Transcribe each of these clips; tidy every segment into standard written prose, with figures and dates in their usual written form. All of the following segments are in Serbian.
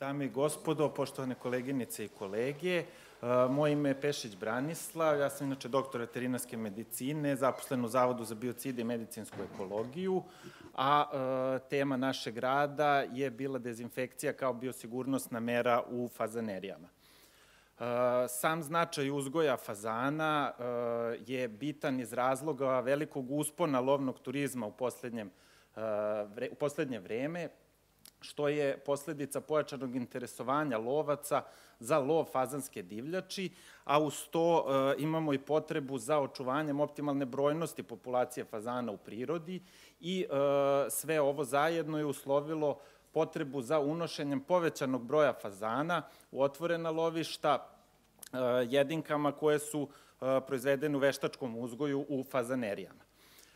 Dame i gospodo, poštovane koleginice i kolege, moje ime je Pešić Branislav, ja sam inače doktor veterinarske medicine, zaposlen u Zavodu za biocide i medicinsku ekologiju, a tema našeg rada je bila dezinfekcija kao biosigurnosna mera u fazanerijama. Sam značaj uzgoja fazana je bitan iz razloga velikog uspona lovnog turizma u poslednje vreme, što je posledica pojačanog interesovanja lovaca za lov fazanske divljači, a uz to imamo i potrebu za očuvanjem optimalne brojnosti populacije fazana u prirodi i sve ovo zajedno je uslovilo potrebu za unošenjem povećanog broja fazana u otvorena lovišta, jedinkama koje su proizvedene u veštačkom uzgoju u fazanerijama.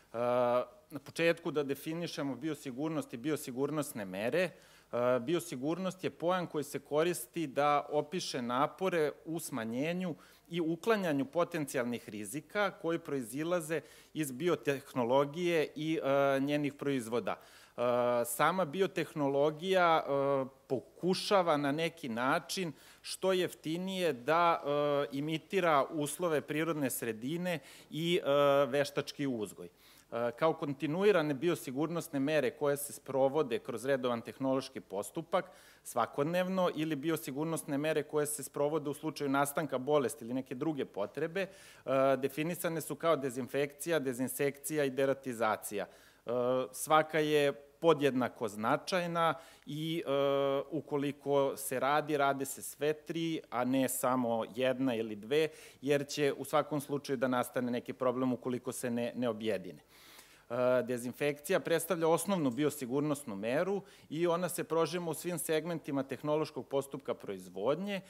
Na početku da definišemo biosigurnost i biosigurnosne mere. Biosigurnost je pojam koji se koristi da opiše napore u smanjenju i uklanjanju potencijalnih rizika koji proizilaze iz biotehnologije i njenih proizvoda. Sama biotehnologija pokušava na neki način što jeftinije da imitira uslove prirodne sredine i veštački uzgoj. Kao kontinuirane biosigurnosne mere koje se sprovode kroz redovan tehnološki postupak svakodnevno ili biosigurnosne mere koje se sprovode u slučaju nastanka bolesti ili neke druge potrebe, definisane su kao dezinfekcija, dezinsekcija i deratizacija. Svaka je podjednako značajna i ukoliko se rade se sve tri, a ne samo jedna ili dve, jer će u svakom slučaju da nastane neki problem ukoliko se ne objedine. Dezinfekcija predstavlja osnovnu biosigurnosnu meru i ona se prožima u svim segmentima tehnološkog postupka proizvodnje,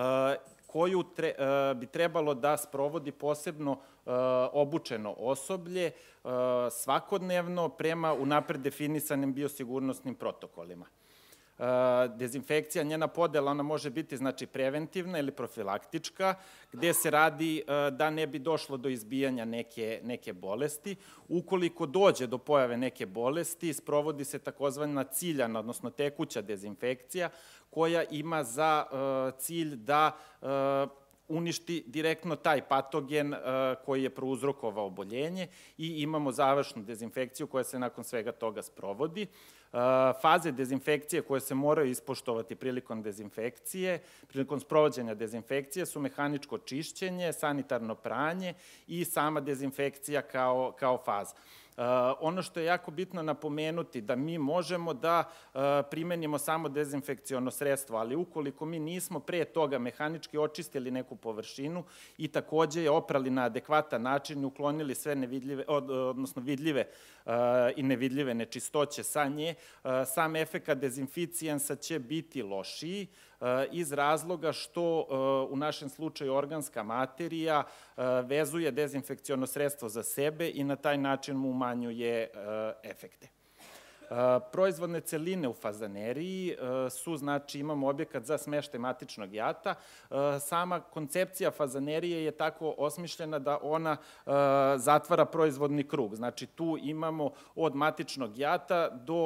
koju bi trebalo da sprovodi posebno obučeno osoblje svakodnevno prema unapred definisanim biosigurnosnim protokolima. Dezinfekcija, njena podela, ona može biti znači preventivna ili profilaktička, gde se radi da ne bi došlo do izbijanja neke bolesti. Ukoliko dođe do pojave neke bolesti, sprovodi se takozvana ciljana, odnosno tekuća dezinfekcija, koja ima za cilj da uništi direktno taj patogen koji je prouzrokovao oboljenje i imamo završnu dezinfekciju koja se nakon svega toga sprovodi. Faze dezinfekcije koje se moraju ispoštovati prilikom dezinfekcije, prilikom sprovođenja dezinfekcije su mehaničko čišćenje, sanitarno pranje i sama dezinfekcija kao faza. Ono što je jako bitno napomenuti da mi možemo da primenimo samo dezinfekciono sredstvo, ali ukoliko mi nismo pre toga mehanički očistili neku površinu i takođe je oprali na adekvatan način i uklonili sve nevidljive, odnosno vidljive i nevidljive nečistoće sa nje, sam efekat dezinficijensa će biti lošiji iz razloga što u našem slučaju organska materija vezuje dezinfekciono sredstvo za sebe i na taj način mu umanjuje efekte. Proizvodne celine u fazaneriji su, znači, imamo objekat za smeštaj matičnog jata. Sama koncepcija fazanerije je tako osmišljena da ona zatvara proizvodni krug. Znači, tu imamo od matičnog jata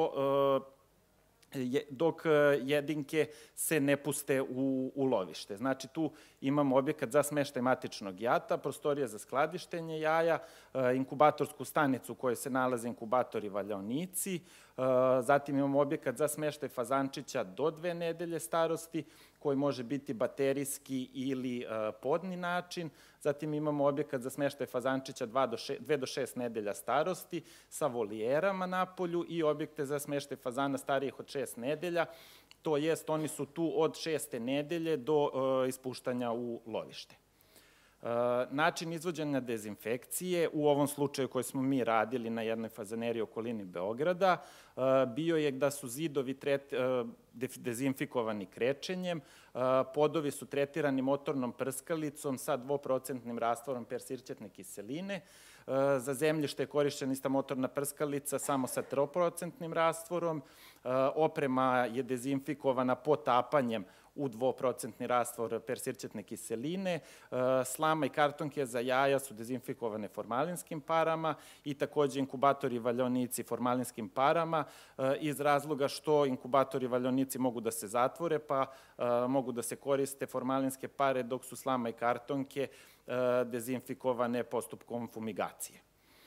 dok jedinke se ne puste u lovište. Znači, tu imamo objekat za smeštaj matičnog jata, prostorije za skladištenje jaja, inkubatorsku stanicu u kojoj se nalaze inkubatori valjaonici, zatim imamo objekat za smeštaj fazančića do 2 nedelje starosti, koji može biti baterijski ili podni način. Zatim imamo objekat za smeštaj fazančića 2 do 6 nedelja starosti sa volijerama napolju i objekte za smeštaj fazana starijih od 6 nedelja, to jest oni su tu od 6. nedelje do ispuštanja u lovište. Način izvođenja dezinfekcije, u ovom slučaju koji smo mi radili na jednoj fazaneriji u okolini Beograda, bio je da su zidovi dezinfikovani krečenjem, podovi su tretirani motornom prskalicom sa 2% rastvorom persirćetne kiseline, za zemljište je korišćena ista motorna prskalica samo sa 3% rastvorom, oprema je dezinfikovana potapanjem u 2% rastvor persirćetne kiseline, slama i kartonke za jaja su dezinfikovane formalinskim parama i takođe inkubatori valjaonici formalinskim parama iz razloga što inkubatori valjaonici fazanici mogu da se zatvore, pa mogu da se koriste formalinske pare, dok su slama i kartonke dezinfikovane postupkom fumigacije.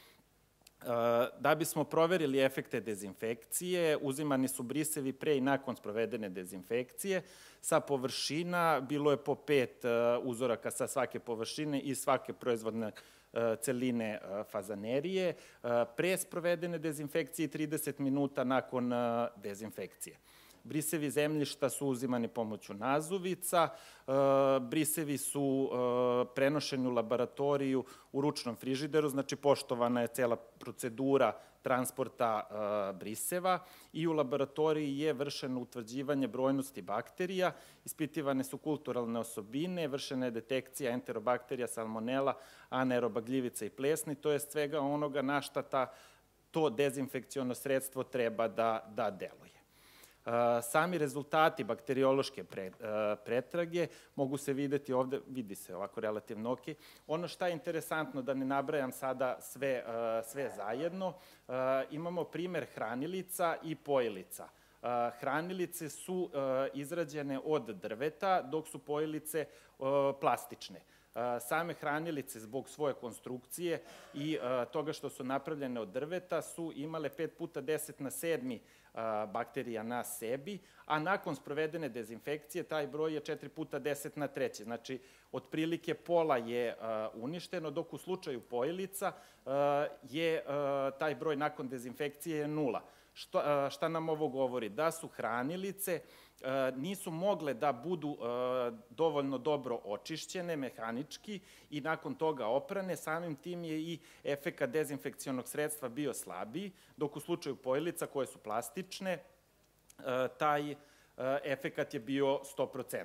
Da bismo proverili efekte dezinfekcije, uzimani su brisevi pre i nakon sprovedene dezinfekcije. Sa površina bilo je po 5 uzoraka sa svake površine i svake proizvodne celine fazanerije, pre sprovedene dezinfekcije i 30 minuta nakon dezinfekcije. Brisevi zemljišta su uzimani pomoću nazuvica, brisevi su prenošeni u laboratoriju u ručnom frižideru, znači poštovana je cela procedura transporta briseva i u laboratoriji je vršeno utvrđivanje brojnosti bakterija, ispitivane su kulturalne osobine, vršena je detekcija enterobakterija, salmonela, anaeroba gljivica i plesni, to je svega onoga na šta to dezinfekciono sredstvo treba da deluje. Sami rezultati bakteriološke pretrage mogu se videti ovde, vidi se ovako relativno ok. Ono šta je interesantno, da ne nabrajam sada sve zajedno, imamo primer hranilica i pojilica. Hranilice su izrađene od drveta, dok su pojilice plastične. Same hranilice zbog svoje konstrukcije i toga što su napravljene od drveta su imale 5x10⁷ bakterija na sebi, a nakon sprovedene dezinfekcije taj broj je 4x10�3. Znači, otprilike pola je uništeno, dok u slučaju pojilica je taj broj nakon dezinfekcije 0. Šta nam ovo govori? Da su hranilice nisu mogle da budu dovoljno dobro očišćene mehanički i nakon toga oprane, samim tim je i efekat dezinfekcionog sredstva bio slabiji, dok u slučaju pojilica koje su plastične, taj efekat je bio 100%.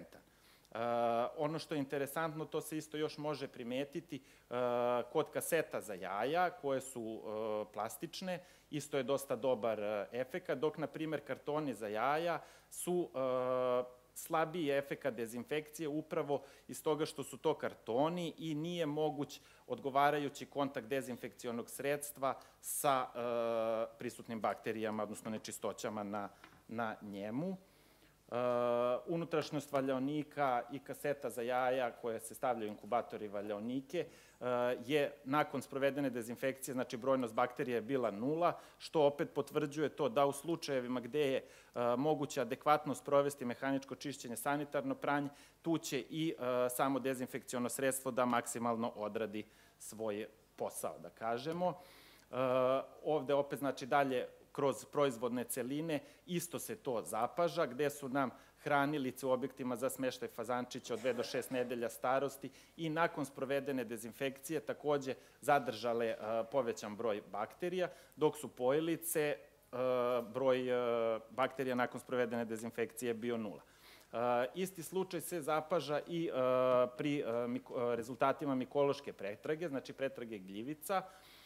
Ono što je interesantno, to se isto još može primetiti kod kaseta za jaja, koje su plastične, isto je dosta dobar efekat, dok, na primer, kartoni za jaja su slabiji efekat dezinfekcije upravo iz toga što su to kartoni i nije moguć odgovarajući kontakt dezinfekcionog sredstva sa prisutnim bakterijama, odnosno nečistoćama na njemu. Unutrašnjost valjaonika i kaseta za jaja koje se stavljaju u inkubator i valjaonike je nakon sprovedene dezinfekcije, znači brojnost bakterija je bila 0, što opet potvrđuje to da u slučajevima gde je moguće adekvatno sprovesti mehaničko čišćenje, sanitarno pranje, tu će i samo dezinfekciono sredstvo da maksimalno odradi svoj posao, da kažemo. Ovde opet, znači, dalje kroz proizvodne celine, isto se to zapaža, gde su nam hranilice u objektima za smeštaj fazančića od 2 do 6 nedelja starosti i nakon sprovedene dezinfekcije takođe zadržale povećan broj bakterija, dok su pojilice broj bakterija nakon sprovedene dezinfekcije bio 0. Isti slučaj se zapaža i pri rezultatima mikološke pretrage, znači pretrage gljivica,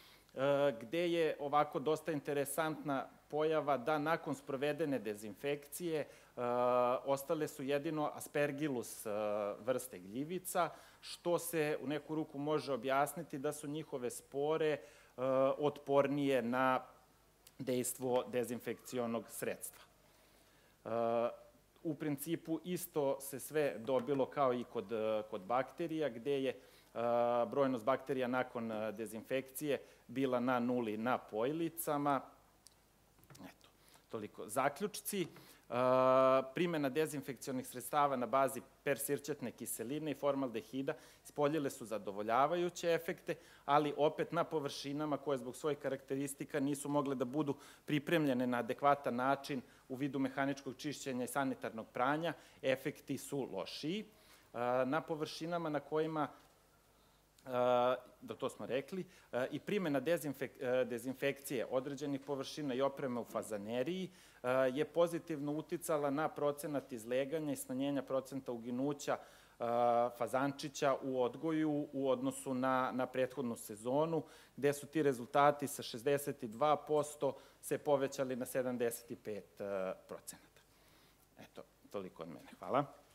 gde je ovako dosta interesantna pojava da nakon sprovedene dezinfekcije ostale su jedino aspergillus vrste gljivica, što se u neku ruku može objasniti da su njihove spore otpornije na dejstvo dezinfekcionog sredstva. U principu isto se sve dobilo kao i kod bakterija, gde je brojnost bakterija nakon dezinfekcije bila na 0 na pojilicama. Eto, toliko. Zaključci. Primena dezinfekcionih sredstava na bazi persirćetne kiseline i formaldehida ispoljile su zadovoljavajuće efekte, ali opet na površinama koje zbog svojih karakteristika nisu mogle da budu pripremljene na adekvatan način u vidu mehaničkog čišćenja i sanitarnog pranja, efekti su lošiji. Na površinama na kojima, da to smo rekli, i primena dezinfekcije određenih površina i opreme u fazaneriji je pozitivno uticala na procenat izleganja i smanjenja procenta uginuća fazančića u odgoju u odnosu na prethodnu sezonu, gde su ti rezultati sa 62% se povećali na 75%. Eto, toliko od mene. Hvala.